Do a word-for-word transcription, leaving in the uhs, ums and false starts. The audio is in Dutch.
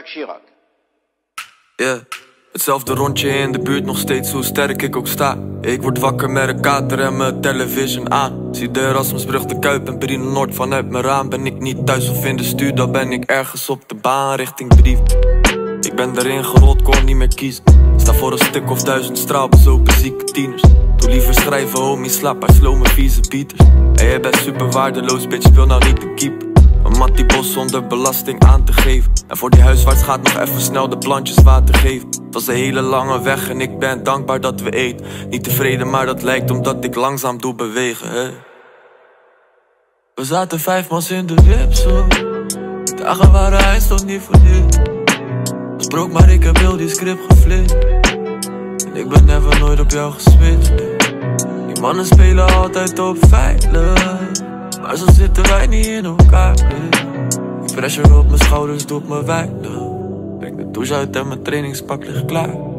Jacques Chirac. Yeah. Hetzelfde rondje in de buurt, nog steeds hoe sterk ik ook sta. Ik word wakker met een kater en mijn television aan. Zie de Erasmusbrug, de Kuip en Brino Noord vanuit mijn raam. Ben ik niet thuis of in de stuur, dan ben ik ergens op de baan richting brief. Ik ben erin gerold, kon niet meer kiezen. Sta voor een stuk of duizend straalbezopen zieke tieners. Doe liever schrijven, homie, slaap bij slome vieze beaters. En jij bent super waardeloos, bitch, speel nou niet de keeper. Een mattie bos zonder belasting aan te geven. En voor die huiswaarts gaat nog even snel de plantjes water geven. Het was een hele lange weg en ik ben dankbaar dat we eten. Niet tevreden, maar dat lijkt omdat ik langzaam doe bewegen, hè. We zaten vijf mans in de wip, zo. Die dagen waren hij stond niet voor dit. Sprook, maar ik heb heel die script geflipt. En ik ben never nooit op jou geswitcht. Die mannen spelen altijd op veilig, maar zo zitten wij niet in elkaar. Die pressure op mijn schouders doet me weinig. Breng de douche uit en mijn trainingspak ligt klaar.